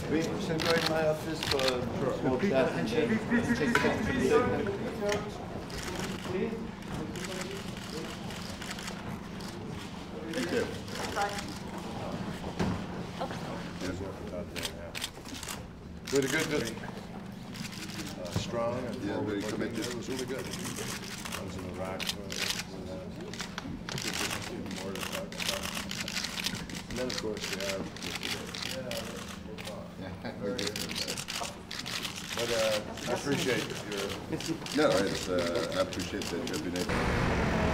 We should go in my office for a small chat and then take the picture. Thank you. Really good. Strong and yeah, very committed. It was really good. I was in Iraq. More to talk about. And then, of course, we have But I appreciate your... No, I appreciate that you've been able